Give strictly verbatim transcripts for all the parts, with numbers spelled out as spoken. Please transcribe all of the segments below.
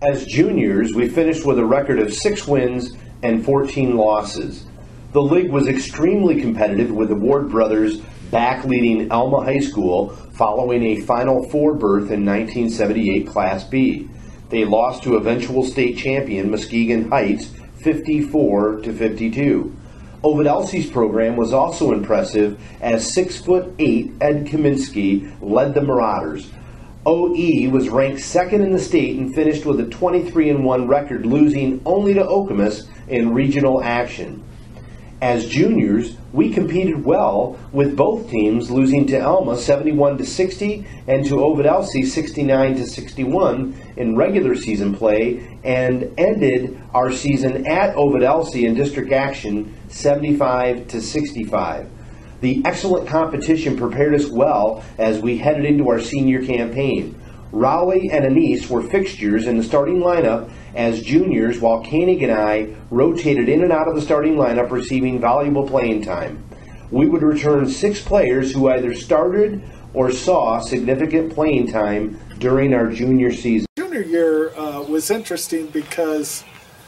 As juniors, we finished with a record of six wins and fourteen losses. The league was extremely competitive, with the Ward brothers back leading Alma High School following a Final Four berth in nineteen seventy-eight Class B. They lost to eventual state champion Muskegon Heights fifty-four to fifty-two. Ovid Elsie's program was also impressive, as six foot eight Ed Kaminsky led the Marauders. O E was ranked second in the state and finished with a twenty-three and one record, losing only to Okemos in regional action. As juniors, we competed well, with both teams losing to Alma seventy-one to sixty and to Ovid Elsie sixty-nine to sixty-one in regular season play, and ended our season at Ovid Elsie in district action seventy-five to sixty-five. The excellent competition prepared us well as we headed into our senior campaign. Rowley and Anise were fixtures in the starting lineup as juniors, while Koenig and I rotated in and out of the starting lineup, receiving valuable playing time. We would return six players who either started or saw significant playing time during our junior season. Junior year uh, was interesting because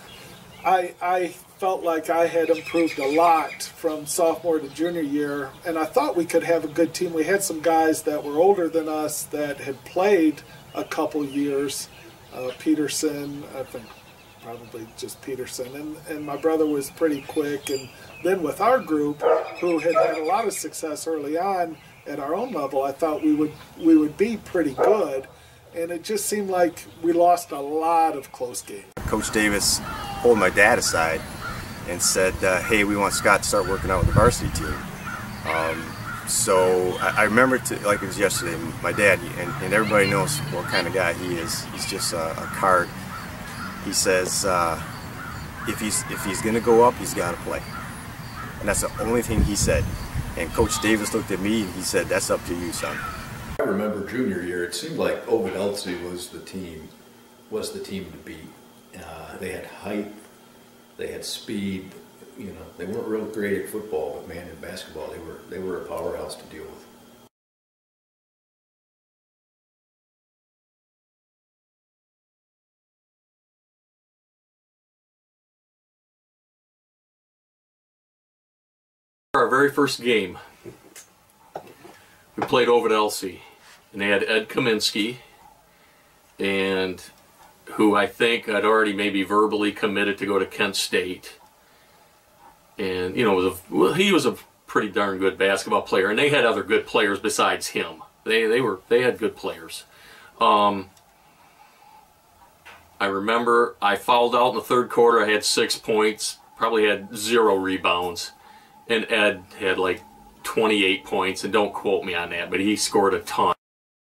I, I felt like I had improved a lot from sophomore to junior year, and I thought we could have a good team. We had some guys that were older than us that had played a couple years. Uh, Peterson, I think probably just Peterson, and, and my brother was pretty quick. And then with our group, who had had a lot of success early on at our own level, I thought we would we would be pretty good. And it just seemed like we lost a lot of close games. Coach Davis pulled my dad aside and said, uh, hey, we want Scott to start working out with the varsity team. Um, so I, I remember, to, like it was yesterday, my dad, and, and everybody knows what kind of guy he is. He's just a, a card. He says, uh, if he's, if he's going to go up, he's got to play. And that's the only thing he said. And Coach Davis looked at me and he said, that's up to you, son. I remember junior year, it seemed like Ovid Elsie was the team, was the team to beat. Uh, they had height, they had speed. You know, they weren't real great at football, but man, in basketball, they were they were a powerhouse to deal with. Our very first game, we played Ovid Elsie, and they had Ed Kaminsky, and who I think had already maybe verbally committed to go to Kent State. And, you know, was a, well, he was a pretty darn good basketball player, and they had other good players besides him. They they were they had good players. Um, I remember I fouled out in the third quarter. I had six points, probably had zero rebounds, and Ed had like twenty-eight points. And don't quote me on that, but he scored a ton.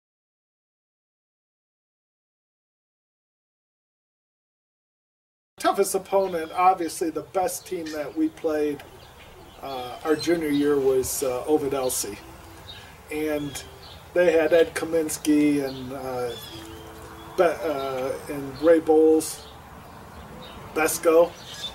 Toughest opponent, obviously the best team that we played uh, our junior year was uh, Ovid Elsie, and they had Ed Kaminsky and uh, Be uh, and Ray Bowles, Besco.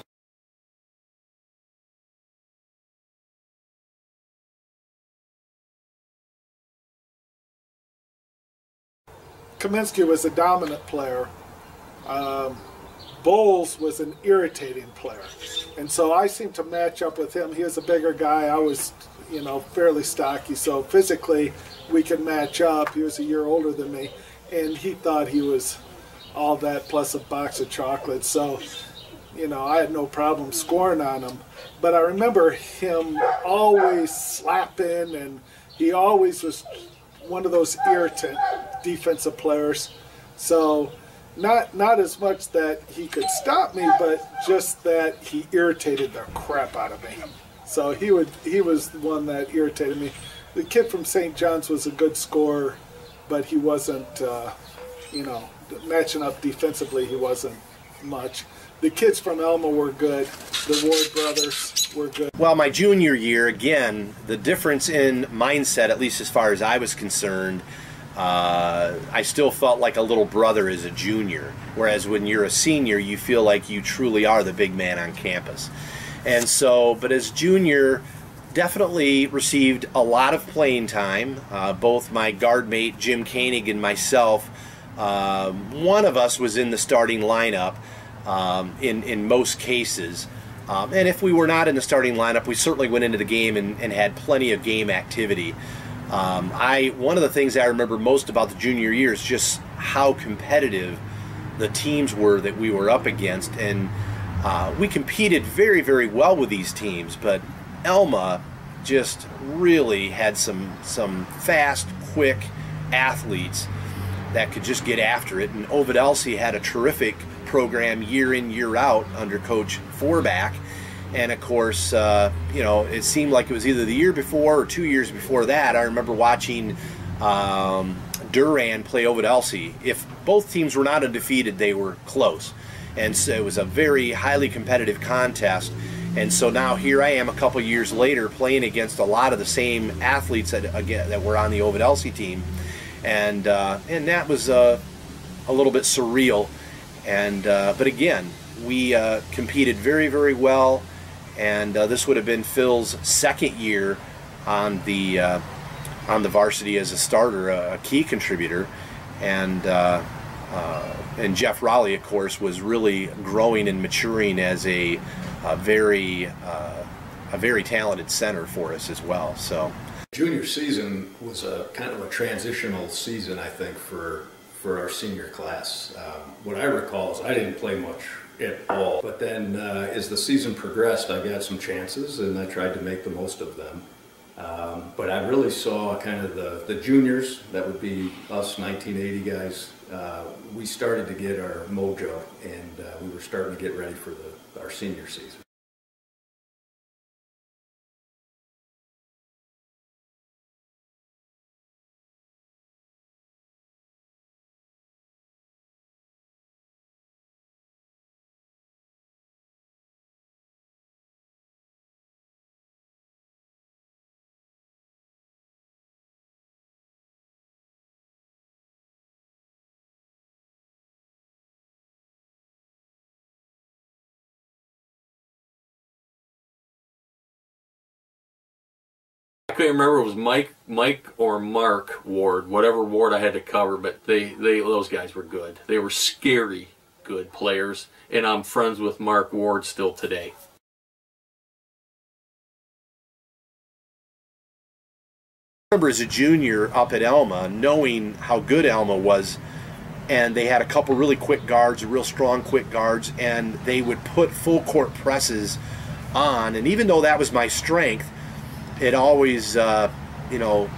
Kaminsky was a dominant player. Um, Bowles was an irritating player, and so I seemed to match up with him. He was a bigger guy. I was, you know, fairly stocky, so physically we could match up. He was a year older than me, and he thought he was all that plus a box of chocolates. So, you know, I had no problem scoring on him. But I remember him always slapping, and he always was one of those irritant defensive players. So Not not as much that he could stop me, but just that he irritated the crap out of me. So he would he was the one that irritated me. The kid from Saint John's was a good scorer, but he wasn't, uh, you know, matching up defensively. He wasn't much. The kids from Elma were good. The Ward brothers were good. Well, my junior year, again, the difference in mindset, at least as far as I was concerned, Uh, I still felt like a little brother as a junior, whereas when you're a senior, you feel like you truly are the big man on campus. And so, but as junior, definitely received a lot of playing time. Uh, both my guard mate, Jim Koenig, and myself Um, one of us was in the starting lineup um, in, in most cases. Um, and if we were not in the starting lineup, we certainly went into the game and, and had plenty of game activity. Um, I one of the things I remember most about the junior year is just how competitive the teams were that we were up against, and uh, we competed very, very well with these teams. But Elma just really had some some fast, quick athletes that could just get after it, and Ovid Elsie had a terrific program year in, year out under Coach Forback. And of course, uh, you know, it seemed like it was either the year before or two years before that. I remember watching um, Duran play Ovid Elsie. If both teams were not undefeated, they were close. And so it was a very highly competitive contest. And so now here I am a couple years later playing against a lot of the same athletes that, again, that were on the Ovid Elsie team. And, uh, and that was uh, a little bit surreal. And uh, but again, we uh, competed very, very well, and uh, this would have been Phil's second year on the uh, on the varsity as a starter, a, a key contributor, and uh, uh, and Jeff Raleigh, of course, was really growing and maturing as a, a very uh, a very talented center for us as well. So, junior season was a kind of a transitional season, I think, for. for our senior class. Um, what I recall is I didn't play much at all, but then uh, as the season progressed, I got some chances and I tried to make the most of them. Um, but I really saw kind of the, the juniors, that would be us nineteen eighty guys, uh, we started to get our mojo, and uh, we were starting to get ready for the, our senior season. I couldn't remember if it was Mike, Mike or Mark Ward, whatever ward I had to cover, but they, they, those guys were good. They were scary good players, and I'm friends with Mark Ward still today. I remember as a junior up at Elma, knowing how good Elma was, and they had a couple really quick guards, real strong quick guards, and they would put full court presses on, and even though that was my strength, it always, uh, you know,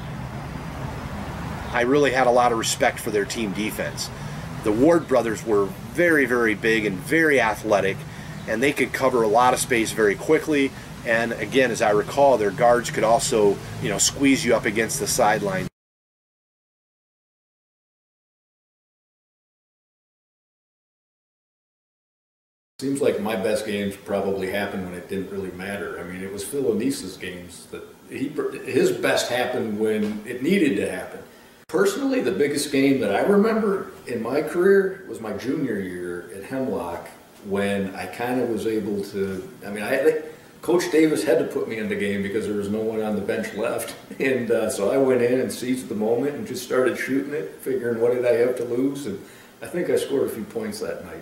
I really had a lot of respect for their team defense. The Ward brothers were very, very big and very athletic, and they could cover a lot of space very quickly. And again, as I recall, their guards could also, you know, squeeze you up against the sideline. Seems like my best games probably happened when it didn't really matter. I mean, it was Phil Onisa's games that he, his best happened when it needed to happen. Personally, the biggest game that I remember in my career was my junior year at Hemlock, when I kind of was able to, I mean, I had, Coach Davis had to put me in the game because there was no one on the bench left. And uh, so I went in and seized the moment and just started shooting it, figuring what did I have to lose. And I think I scored a few points that night.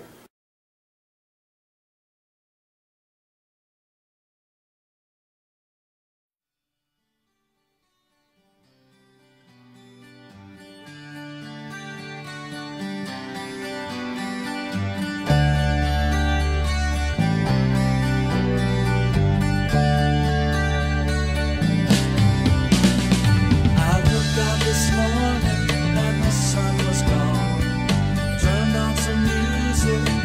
This morning when the sun was gone, turned on some music.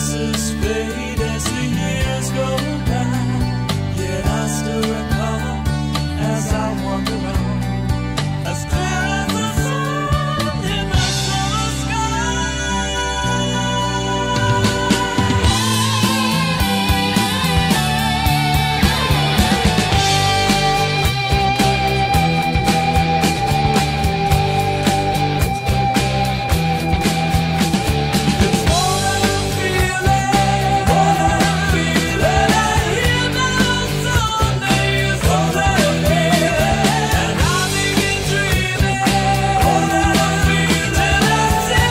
faces fade as the years go by, yet I still recall as I wander on, as clear as the sun in the summer sky. It's more than a feeling, more than a feeling. I hear bells on days, more than a feeling. And I begin dreaming, more than a feeling. I see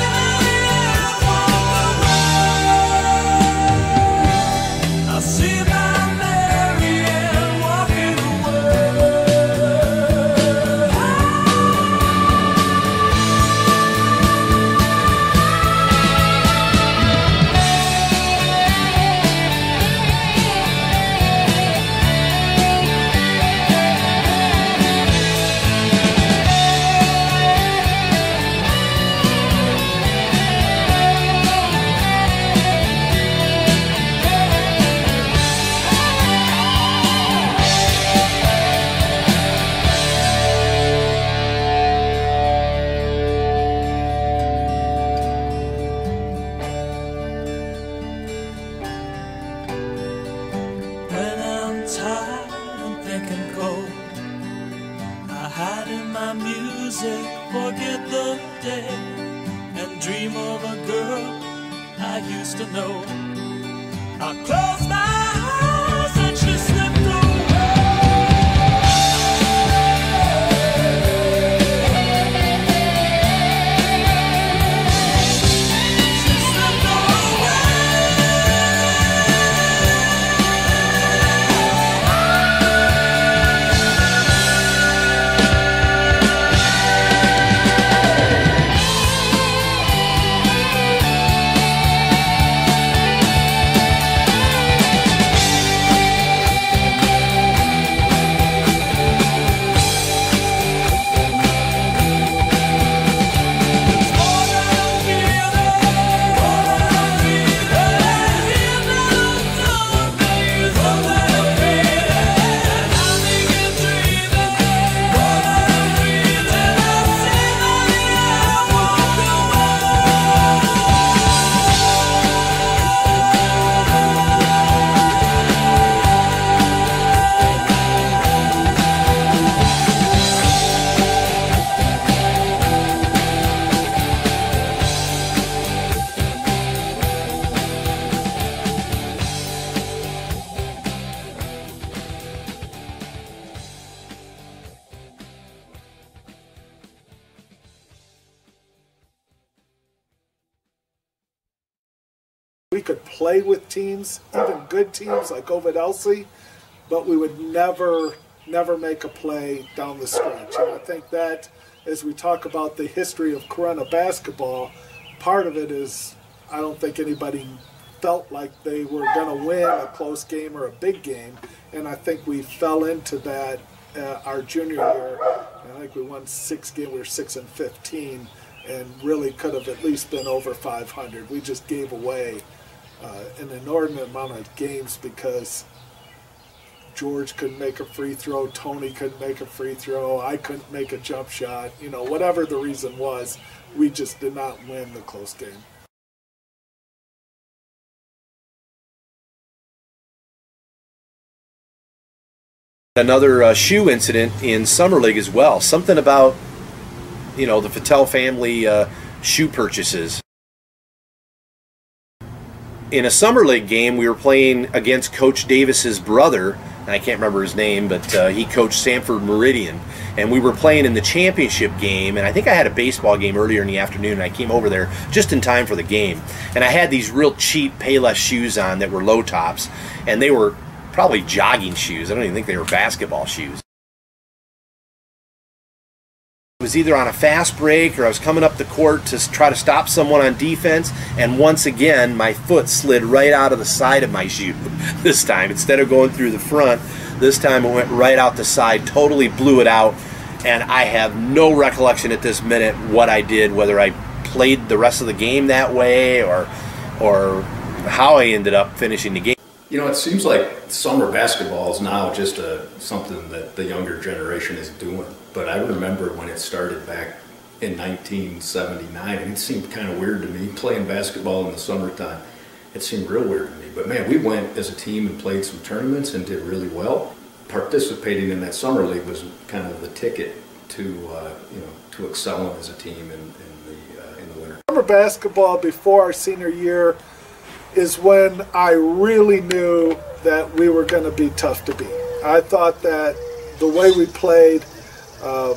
my Marianne walk the world. I see my Marianne walking the world. When I'm tired and thinking cold, I hide in my music, forget the day, and dream of a girl I used to know. I close my eyes and she slipped away. She slipped away. We could play with teams, even good teams like Ovid Elsie, but we would never, never make a play down the stretch. And I think that, as we talk about the history of Corunna basketball, part of it is I don't think anybody felt like they were going to win a close game or a big game, and I think we fell into that uh, our junior year. I think we won six games. We were six and fifteen, and really could have at least been over five hundred. We just gave away uh, an inordinate amount of games because George couldn't make a free throw, Tony couldn't make a free throw, I couldn't make a jump shot. You know, whatever the reason was, we just did not win the close game. Another uh, shoe incident in Summer League as well. Something about, you know, the Fattel family uh, shoe purchases. In a Summer League game, we were playing against Coach Davis's brother, and I can't remember his name, but uh, he coached Sanford Meridian, and we were playing in the championship game, and I think I had a baseball game earlier in the afternoon, and I came over there just in time for the game, and I had these real cheap Payless shoes on that were low tops, and they were probably jogging shoes. I don't even think they were basketball shoes. It was either on a fast break or I was coming up the court to try to stop someone on defense, and once again my foot slid right out of the side of my shoe this time. Instead of going through the front, this time it went right out the side, totally blew it out, and I have no recollection at this minute what I did, whether I played the rest of the game that way or or how I ended up finishing the game. You know, it seems like summer basketball is now just a, something that the younger generation is doing. But I remember when it started back in nineteen seventy-nine, and it seemed kind of weird to me, playing basketball in the summertime. It seemed real weird to me. But man, we went as a team and played some tournaments and did really well. Participating in that summer league was kind of the ticket to, uh, you know, to excelling as a team in, in, the, uh, in the winter. Summer basketball before our senior year is when I really knew that we were going to be tough to beat. I thought that the way we played, uh,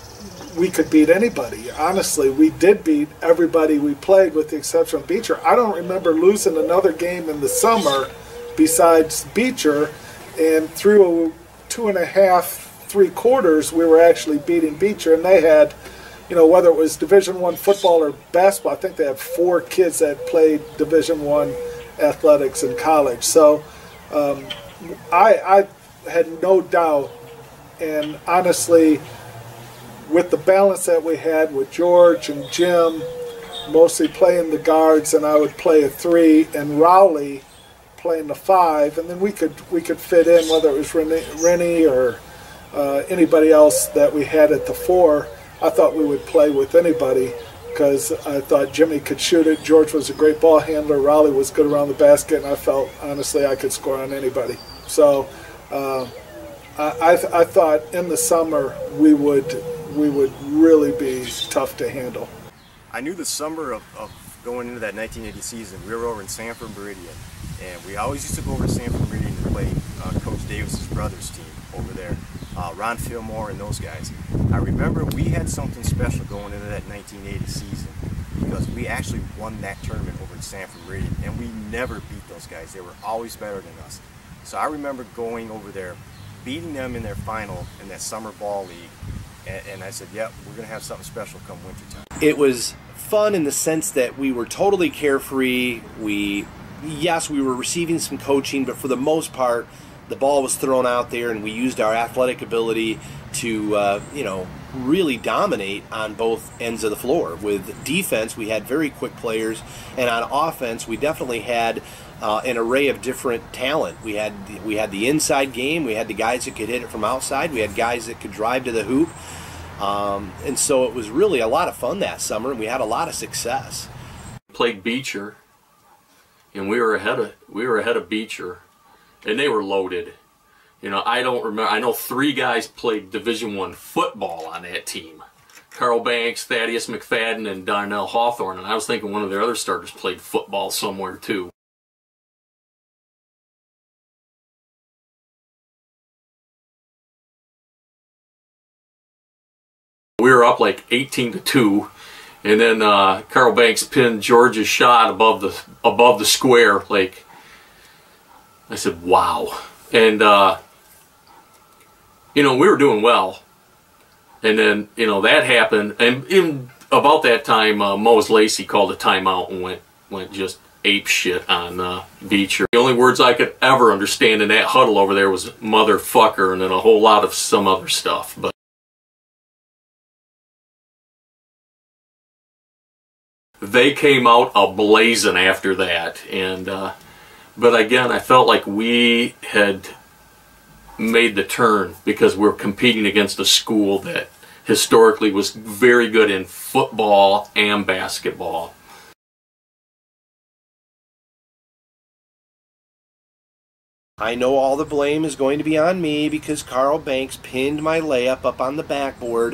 we could beat anybody. Honestly, we did beat everybody we played with the exception of Beecher. I don't remember losing another game in the summer besides Beecher, and through two and a half, three quarters, we were actually beating Beecher, and they had, you know, whether it was Division One football or basketball, I think they had four kids that played Division One athletics in college. So um, I, I had no doubt, and honestly, with the balance that we had with George and Jim, mostly playing the guards, and I would play a three, and Rowley playing the five, and then we could we could fit in whether it was Rennie, Rennie or uh, anybody else that we had at the four. I thought we would play with anybody because I thought Jimmy could shoot it. George was a great ball handler. Rowley was good around the basket, and I felt, honestly, I could score on anybody. So uh, I, I, th I thought in the summer we would we would really be tough to handle. I knew the summer of, of going into that nineteen eighty season, we were over in Sanford Meridian, and we always used to go over to Sanford Meridian to play uh, Coach Davis's brother's team over there. Uh, Ron Fillmore and those guys. I remember we had something special going into that nineteen eighty season because we actually won that tournament over in Sanford Meridian, and we never beat those guys. They were always better than us. So I remember going over there, beating them in their final in that summer ball league, and, and I said, yep, we're going to have something special come wintertime. It was fun in the sense that we were totally carefree. We, yes, we were receiving some coaching, but for the most part, the ball was thrown out there, and we used our athletic ability to, uh, you know, really dominate on both ends of the floor. With defense, we had very quick players, and on offense, we definitely had uh, an array of different talent. We had we had the inside game. We had the guys that could hit it from outside. We had guys that could drive to the hoop, um, and so it was really a lot of fun that summer, and we had a lot of success. Played Beecher, and we were ahead of we were ahead of Beecher. And they were loaded. You know, I don't remember. I know three guys played Division One football on that team. Carl Banks, Thaddeus McFadden, and Darnell Hawthorne. And I was thinking one of their other starters played football somewhere too. We were up like eighteen to two, and then uh, Carl Banks pinned George's shot above the above the square, like. I said, wow. And, uh, you know, we were doing well. And then, you know, that happened. And in about that time, uh, Mose Lacey called a timeout and went went just ape shit on uh, Beecher. The only words I could ever understand in that huddle over there was motherfucker and then a whole lot of some other stuff. But they came out a-blazing after that. And, uh, But again, I felt like we had made the turn because we're competing against a school that historically was very good in football and basketball. I know all the blame is going to be on me because Carl Banks pinned my layup up on the backboard.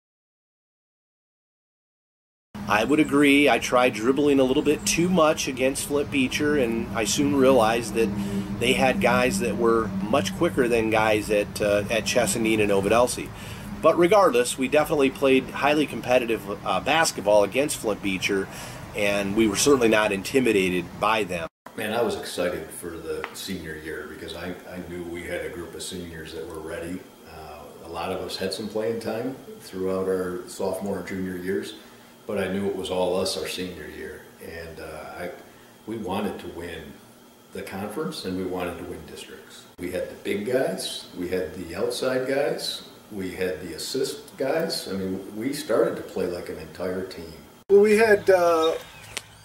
I would agree. I tried dribbling a little bit too much against Flint Beecher, and I soon realized that they had guys that were much quicker than guys at uh, at Chesaning and Novodelcy. But regardless, we definitely played highly competitive uh, basketball against Flint Beecher, and we were certainly not intimidated by them. Man, I was excited for the senior year because I, I knew we had a group of seniors that were ready. Uh, a lot of us had some playing time throughout our sophomore and junior years. But I knew it was all us our senior year, and uh, I, we wanted to win the conference, and we wanted to win districts. We had the big guys, we had the outside guys, we had the assist guys. I mean, we started to play like an entire team. We had uh,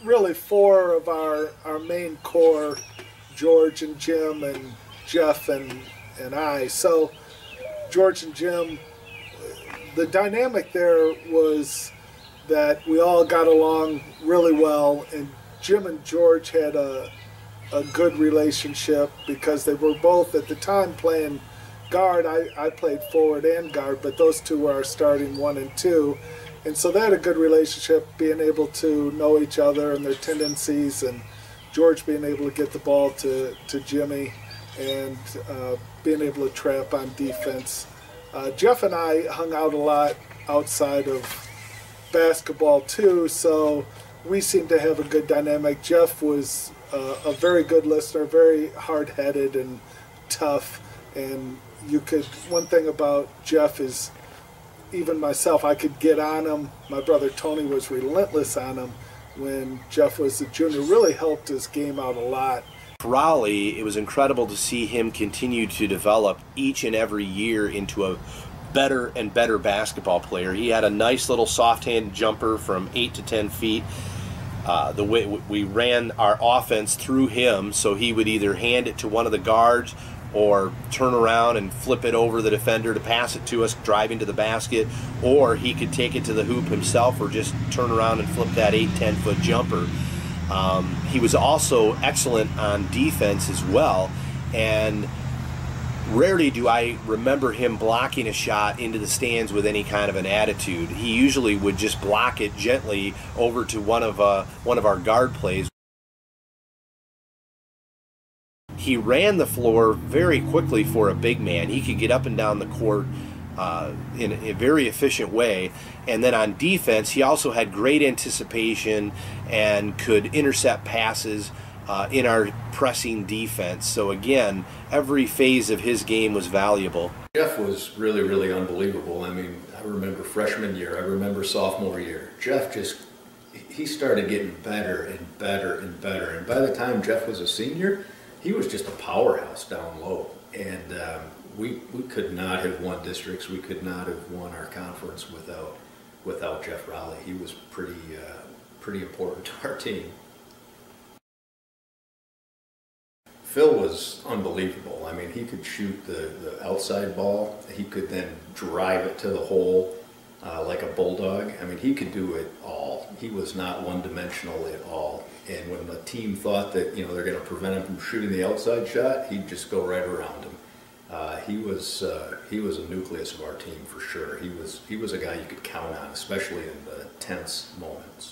really four of our, our main core, George and Jim and Jeff and, and I. So George and Jim, the dynamic there was that we all got along really well, and Jim and George had a, a good relationship because they were both at the time playing guard. I, I played forward and guard, but those two were our starting one and two. And so they had a good relationship, being able to know each other and their tendencies, and George being able to get the ball to, to Jimmy and uh, being able to trap on defense. Uh, Jeff and I hung out a lot outside of basketball too, so we seemed to have a good dynamic. Jeff was uh, a very good listener, very hard-headed and tough, and you could, one thing about Jeff is, even myself, I could get on him. My brother Tony was relentless on him when Jeff was a junior. Really helped his game out a lot. Raleigh, it was incredible to see him continue to develop each and every year into a better and better basketball player. He had a nice little soft-handed jumper from eight to ten feet. Uh, the way we ran our offense through him, so he would either hand it to one of the guards or turn around and flip it over the defender to pass it to us, driving to the basket, or he could take it to the hoop himself or just turn around and flip that eight, ten foot jumper. Um, he was also excellent on defense as well, and rarely do I remember him blocking a shot into the stands with any kind of an attitude. He usually would just block it gently over to one of uh, one of our guard plays. He ran the floor very quickly for a big man. He could get up and down the court uh, in a very efficient way. And then on defense, he also had great anticipation and could intercept passes uh, in our pressing defense. So again, every phase of his game was valuable. Jeff was really, really unbelievable. I mean, I remember freshman year, I remember sophomore year. Jeff just, he started getting better and better and better. And by the time Jeff was a senior, he was just a powerhouse down low, and um, we we could not have won districts. We could not have won our conference without without Jeff Raleigh. He was pretty uh, pretty important to our team. Phil was unbelievable. I mean, he could shoot the, the outside ball. He could then drive it to the hole uh, like a bulldog. I mean, he could do it all. He was not one-dimensional at all. And when the team thought that, you know, they're going to prevent him from shooting the outside shot, he'd just go right around him. Uh, he was uh, he was a nucleus of our team for sure. He was he was a guy you could count on, especially in the tense moments.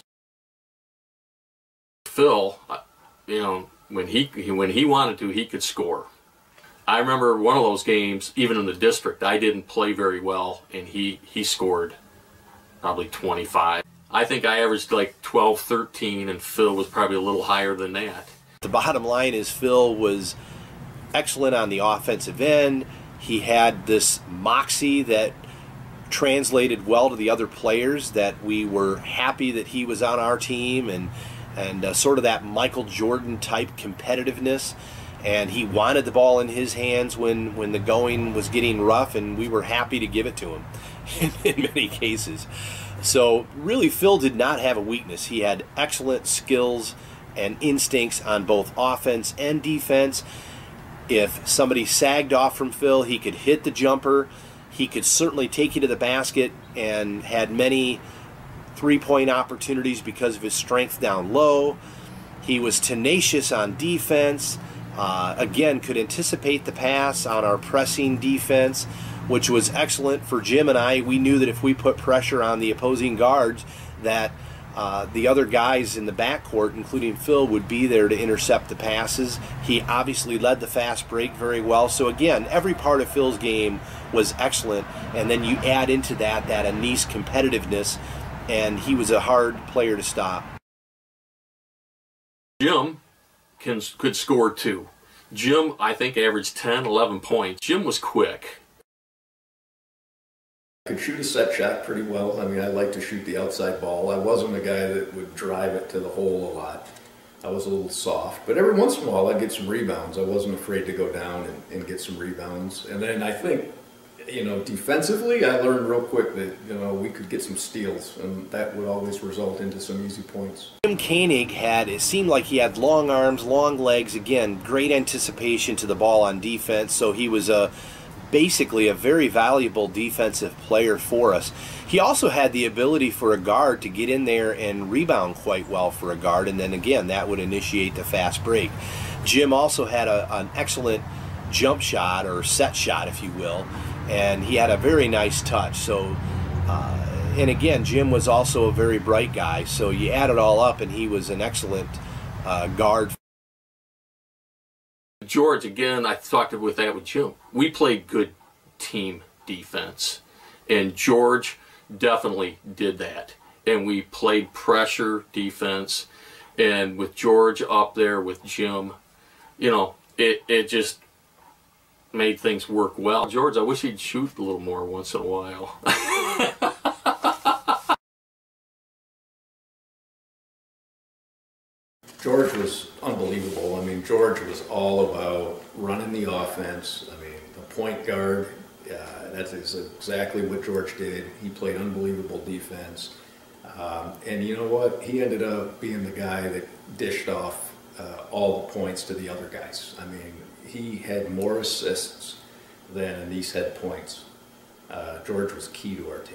Phil, you know, when he when he wanted to, he could score. I remember one of those games, even in the district, I didn't play very well, and he he scored probably twenty-five. I think I averaged like twelve, thirteen, and Phil was probably a little higher than that. The bottom line is Phil was excellent on the offensive end. He had this moxie that translated well to the other players, that we were happy that he was on our team, and, and uh, sort of that Michael Jordan type competitiveness. And he wanted the ball in his hands when, when the going was getting rough, and we were happy to give it to him in, in many cases. So really, Phil did not have a weakness. He had excellent skills and instincts on both offense and defense. If somebody sagged off from Phil, he could hit the jumper. He could certainly take you to the basket, and had many three-point opportunities because of his strength down low. He was tenacious on defense. Uh, again, could anticipate the pass on our pressing defense, which was excellent for Jim and I. We knew that if we put pressure on the opposing guards, that uh, the other guys in the backcourt, including Phil, would be there to intercept the passes. He obviously led the fast break very well. So again, every part of Phil's game was excellent. And then you add into that that Anise competitiveness, and he was a hard player to stop. Jim can, could score too. Jim, I think, averaged ten, eleven points. Jim was quick. I could shoot a set shot pretty well. I mean, I like to shoot the outside ball. I wasn't a guy that would drive it to the hole a lot. I was a little soft. But every once in a while, I'd get some rebounds. I wasn't afraid to go down and, and get some rebounds. And then I think you know, defensively, I learned real quick that, you know, we could get some steals, and that would always result into some easy points. Jim Koenig had, it seemed like he had long arms, long legs, again, great anticipation to the ball on defense, so he was a, basically a very valuable defensive player for us. He also had the ability for a guard to get in there and rebound quite well for a guard, and then again, that would initiate the fast break. Jim also had a, an excellent jump shot, or set shot, if you will, and he had a very nice touch. So, uh, and again, Jim was also a very bright guy, so you add it all up, and he was an excellent uh, guard. George, again, I talked with that with Jim. We played good team defense, and George definitely did that. And we played pressure defense, and with George up there with Jim, you know, it, it just made things work well. George, I wish he'd shoot a little more once in a while. George was unbelievable. I mean, George was all about running the offense. I mean, the point guard, uh, that's exactly what George did. He played unbelievable defense. Um, and you know what? He ended up being the guy that dished off uh, all the points to the other guys. I mean, he had more assists than Anise had points. Uh, George was key to our team.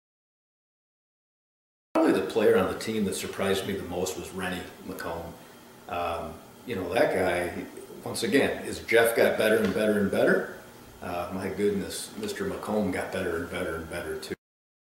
Probably the player on the team that surprised me the most was Rennie McComb. Um, you know, that guy, once again, as Jeff got better and better and better, uh, my goodness, Mister McComb got better and better and better too.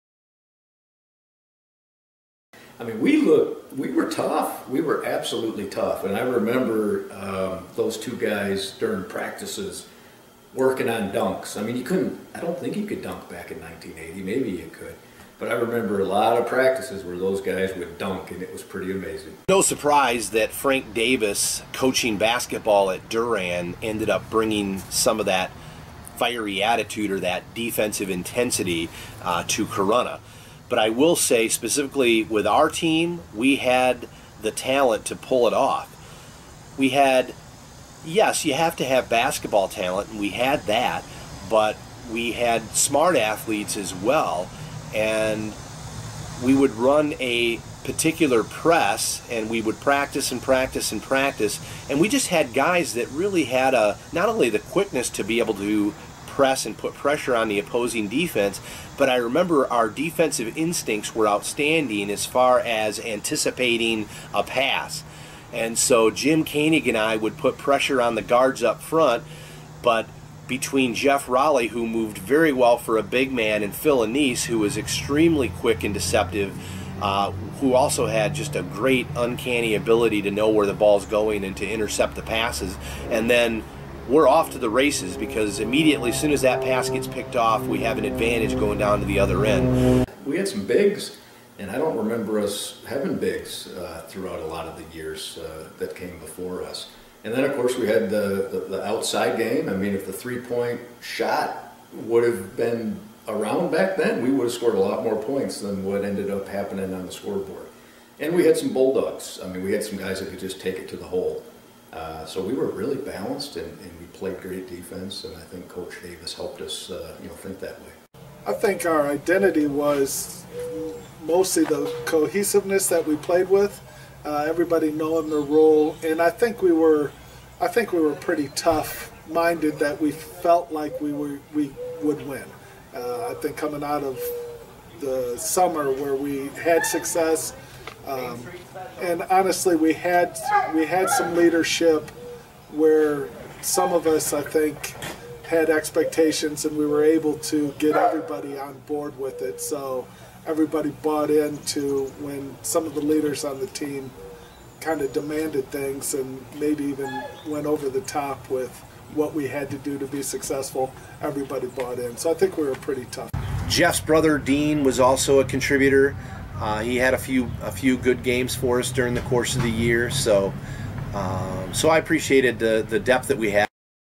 I mean, we looked, we were tough. We were absolutely tough. And I remember um, those two guys during practices working on dunks. I mean, you couldn't, I don't think you could dunk back in nineteen eighty. Maybe you could. But I remember a lot of practices where those guys would dunk, and it was pretty amazing. No surprise that Frank Davis, coaching basketball at Durham, ended up bringing some of that fiery attitude or that defensive intensity uh, to Corunna. But I will say, specifically with our team, we had the talent to pull it off. We had, yes, you have to have basketball talent, and we had that, but we had smart athletes as well. And we would run a particular press, and we would practice and practice and practice, and we just had guys that really had a, not only the quickness to be able to press and put pressure on the opposing defense, but I remember our defensive instincts were outstanding as far as anticipating a pass. And so Jim Koenig and I would put pressure on the guards up front, but between Jeff Raleigh, who moved very well for a big man, and Phil Anise, who was extremely quick and deceptive, uh, who also had just a great uncanny ability to know where the ball's going and to intercept the passes. And then we're off to the races, because immediately as soon as that pass gets picked off, we have an advantage going down to the other end. We had some bigs, and I don't remember us having bigs uh, throughout a lot of the years uh, that came before us. And then, of course, we had the, the, the outside game. I mean, if the three-point shot would have been around back then, we would have scored a lot more points than what ended up happening on the scoreboard. And we had some bulldogs. I mean, we had some guys that could just take it to the hole. Uh, so we were really balanced, and, and we played great defense, and I think Coach Davis helped us, uh, you know, think that way. I think our identity was mostly the cohesiveness that we played with. Uh, everybody knowing their role, and I think we were, I think we were pretty tough-minded that we felt like we were we would win. Uh, I think coming out of the summer where we had success, um, and honestly, we had we had some leadership where some of us, I think, had expectations, and we were able to get everybody on board with it. So everybody bought into when some of the leaders on the team kind of demanded things and maybe even went over the top with what we had to do to be successful. Everybody bought in. So I think we were pretty tough. Jeff's brother Dean was also a contributor. Uh, he had a few a few good games for us during the course of the year. So um, so I appreciated the, the depth that we had.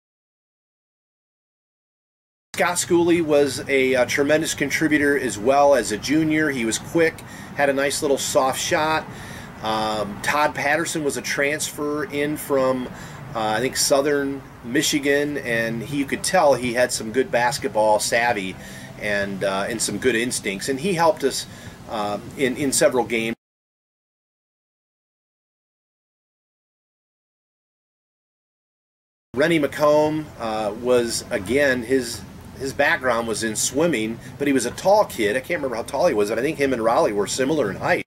Scott Schooley was a, a tremendous contributor as well as a junior. He was quick, had a nice little soft shot. Um, Todd Patterson was a transfer in from uh, I think Southern Michigan, and he, you could tell he had some good basketball savvy and uh, and some good instincts, and he helped us uh, in in several games. Rennie McComb uh, was, again, his his background was in swimming, but he was a tall kid. I can't remember how tall he was, but I think him and Raleigh were similar in height.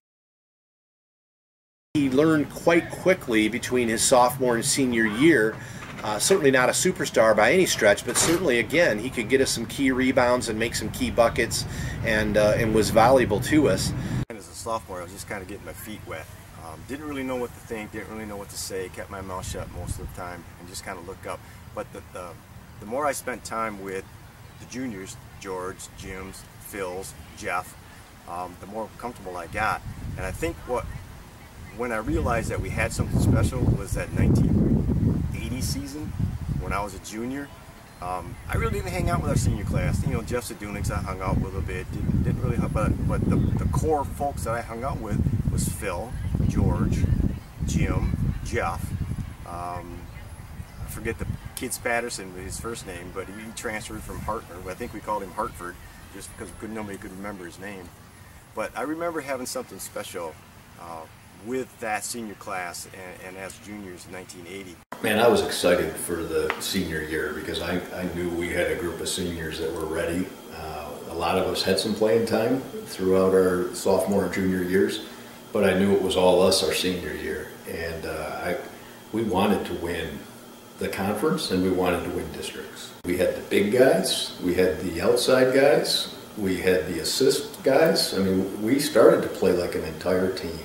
He learned quite quickly between his sophomore and senior year. Uh, certainly not a superstar by any stretch, but certainly, again, he could get us some key rebounds and make some key buckets, and uh, and was valuable to us. As a sophomore, I was just kind of getting my feet wet. Um, didn't really know what to think, didn't really know what to say, kept my mouth shut most of the time, and just kind of looked up. But the, the, the more I spent time with the juniors, George, Jim's, Phil's, Jeff, um, the more comfortable I got. And I think what, when I realized that we had something special was that nineteen eighty season, when I was a junior. Um, I really didn't hang out with our senior class. You know, Jeff Sadunix I hung out with a bit, didn't, didn't really, but, but the, the core folks that I hung out with was Phil, George, Jim, Jeff, um, I forget the kid Patterson with his first name, but he transferred from Hartford. I think we called him Hartford just because could, nobody could remember his name. But I remember having something special uh, with that senior class and, and as juniors in nineteen eighty. Man, I was excited for the senior year because I, I knew we had a group of seniors that were ready. Uh, a lot of us had some playing time throughout our sophomore and junior years, but I knew it was all us our senior year. And uh, I, we wanted to win the conference and we wanted to win districts. We had the big guys, we had the outside guys, we had the assist guys. I mean, we started to play like an entire team.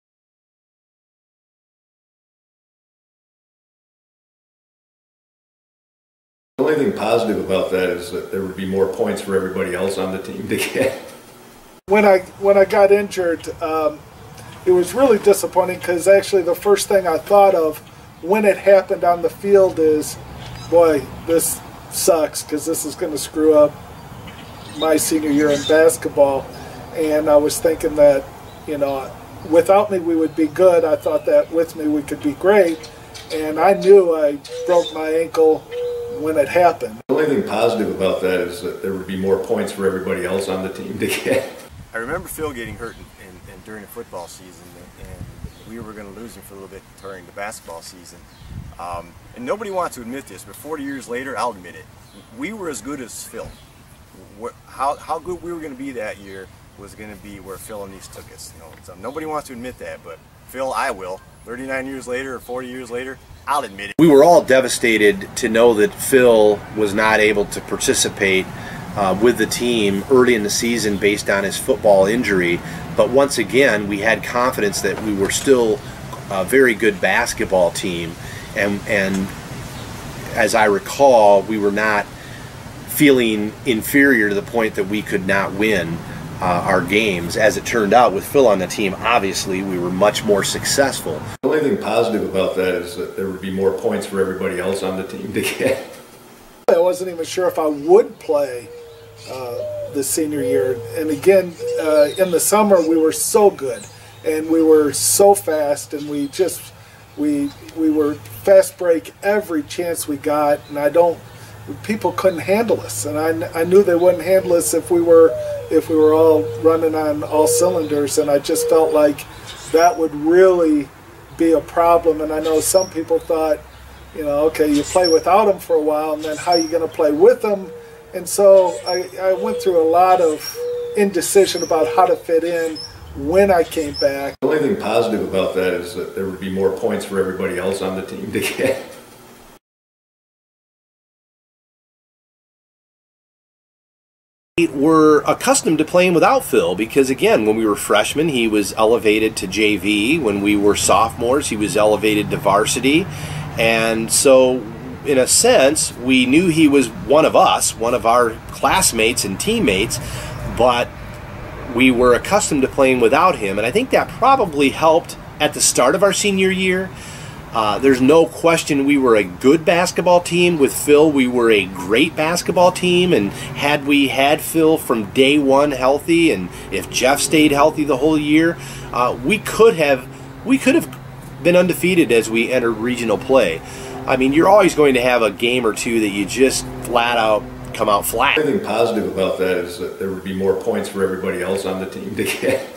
The only thing positive about that is that there would be more points for everybody else on the team to get. When I when I got injured, um, it was really disappointing because actually the first thing I thought of when it happened on the field is, boy, this sucks because this is going to screw up my senior year in basketball. And I was thinking that, you know, without me we would be good. I thought that with me we could be great. And I knew I broke my ankle when it happened. The only thing positive about that is that there would be more points for everybody else on the team to get. I remember Phil getting hurt in, in, in during the football season, and we were going to lose him for a little bit during the basketball season. Um, and nobody wants to admit this, but forty years later, I'll admit it. We were as good as Phil. How, how good we were going to be that year was going to be where Phil and Nice took us. You know, so nobody wants to admit that, but Phil, I will. thirty-nine years later or forty years later, I'll admit it. We were all devastated to know that Phil was not able to participate uh, with the team early in the season based on his football injury. But once again, we had confidence that we were still a very good basketball team. And, and as I recall, we were not feeling inferior to the point that we could not win Uh, our games. As it turned out, with Phil on the team, obviously we were much more successful. The only thing positive about that is that there would be more points for everybody else on the team to get. I wasn't even sure if I would play uh, the senior year. And again, uh, in the summer we were so good and we were so fast and we just we we were fast break every chance we got, and I don't people couldn't handle us, and I, I knew they wouldn't handle us if we were if we were all running on all cylinders, and I just felt like that would really be a problem. And I know some people thought, you know, okay, you play without them for a while, and then how are you going to play with them? And so I, I went through a lot of indecision about how to fit in when I came back. The only thing positive about that is that there would be more points for everybody else on the team to get. We were accustomed to playing without Phil because, again, when we were freshmen, he was elevated to J V. When we were sophomores, he was elevated to varsity. And so, in a sense, we knew he was one of us, one of our classmates and teammates, but we were accustomed to playing without him. And I think that probably helped at the start of our senior year. Uh, there's no question we were a good basketball team. With Phil, we were a great basketball team, and had we had Phil from day one healthy, and if Jeff stayed healthy the whole year, uh, we could have we could have been undefeated as we entered regional play. I mean, you're always going to have a game or two that you just flat out come out flat. Anything positive about that is that there would be more points for everybody else on the team to get.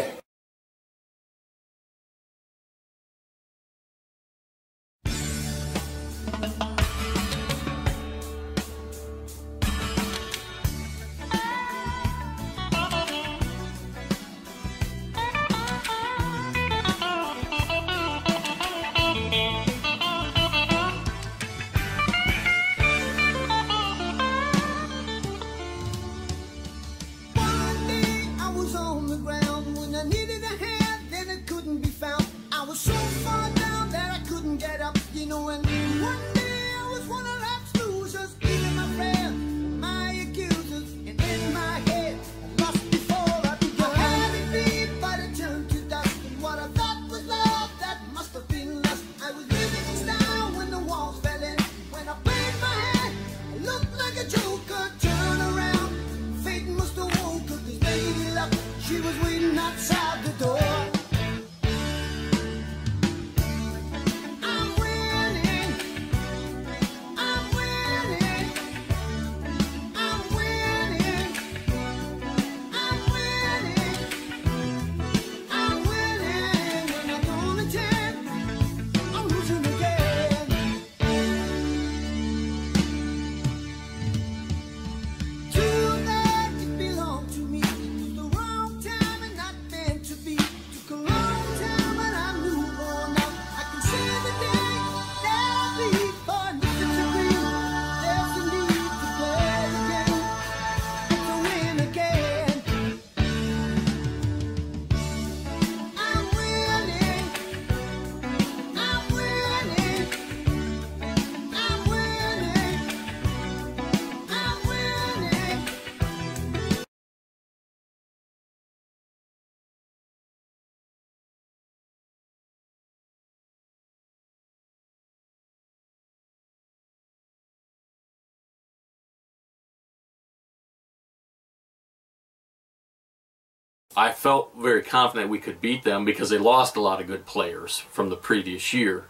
I felt very confident we could beat them because they lost a lot of good players from the previous year.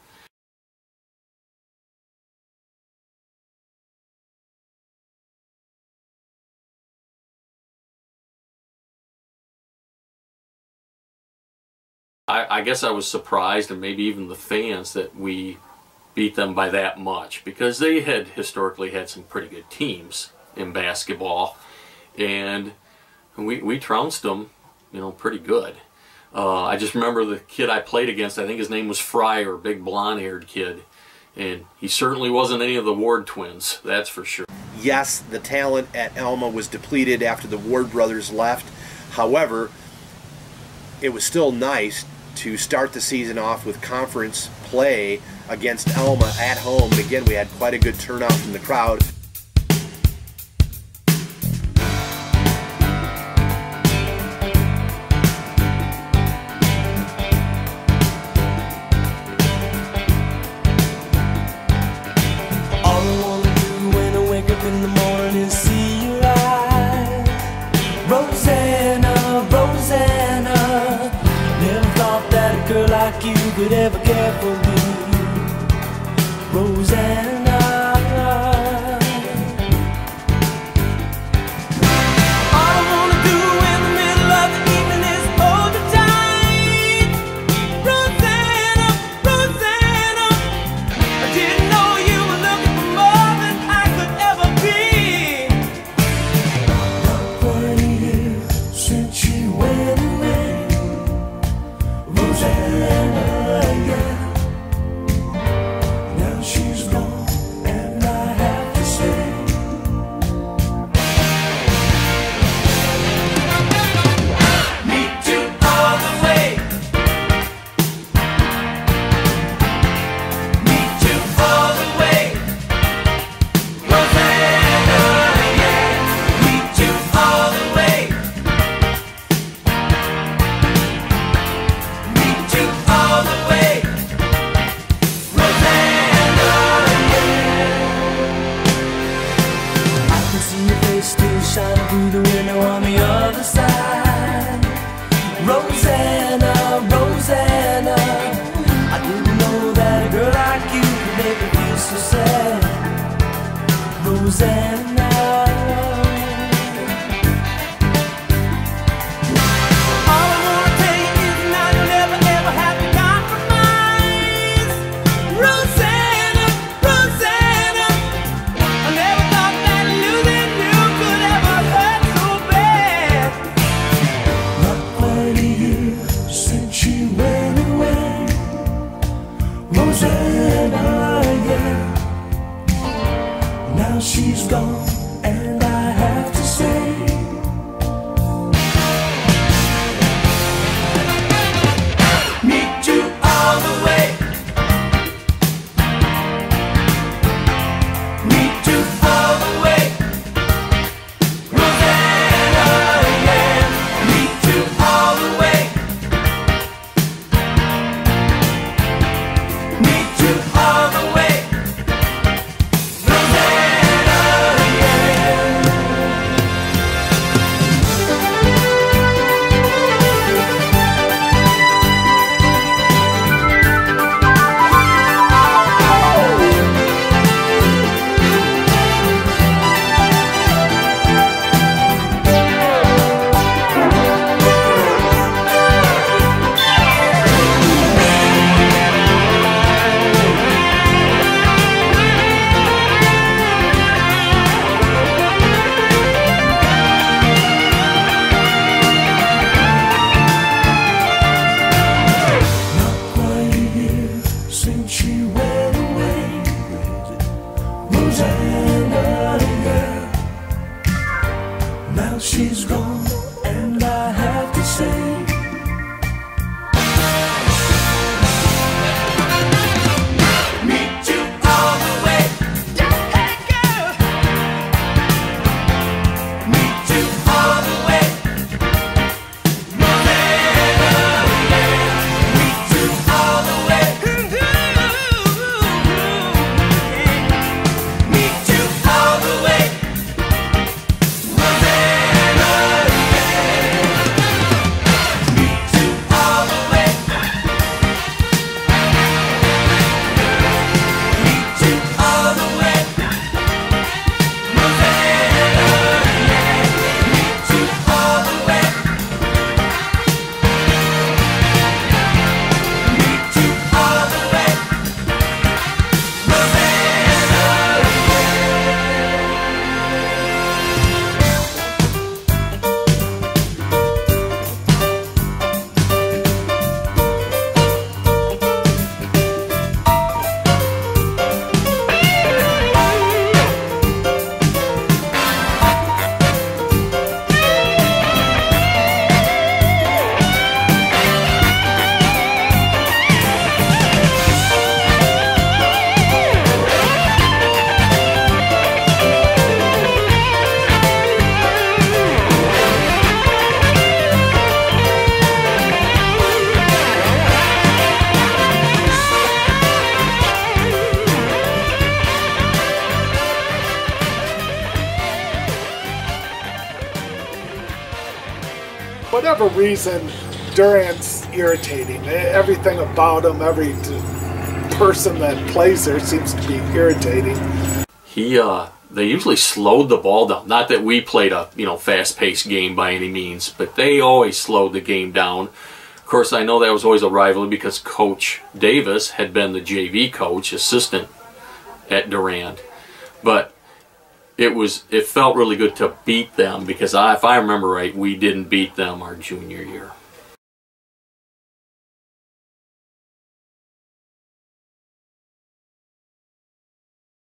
I, I guess I was surprised, and maybe even the fans, that we beat them by that much, because they had historically had some pretty good teams in basketball, and we, we trounced them, you know, pretty good. Uh, I just remember the kid I played against, I think his name was Fryer, big blonde-haired kid, and he certainly wasn't any of the Ward twins, that's for sure. Yes, the talent at Alma was depleted after the Ward brothers left. However, it was still nice to start the season off with conference play against Alma at home. And again, we had quite a good turnout from the crowd. Could ever care for me, Rosanna. All I wanna do in the middle of the evening is hold you tight, Rosanna, Rosanna. I didn't know you were looking for more than I could ever be. Not quite a year since she went away, Rosanna. All the way. gone, and I have to say, meet you all the way. Meet you all the way. Rosanna, yeah. Meet you all the way. Meet you all the way. Since she went away, Rosanna, yeah. Now she's gone, and I have to say, meet you all the way. Hey girl, meet you all the way. Rosanna, yeah. Meet you all the way. Meet you all the way. Rosanna, yeah. Meet you all the way. Meet you all the way. Rosanna, yeah. Meet you all the way. Meet you all the way. Whatever reason, Durant's irritating. Everything about him, every person that plays there seems to be irritating. He, uh, they usually slowed the ball down. Not that we played a, you know, fast-paced game by any means, but they always slowed the game down. Of course, I know that was always a rivalry because Coach Davis had been the J V coach, assistant at Durant. But it was, it felt really good to beat them because I, if I remember right, we didn't beat them our junior year.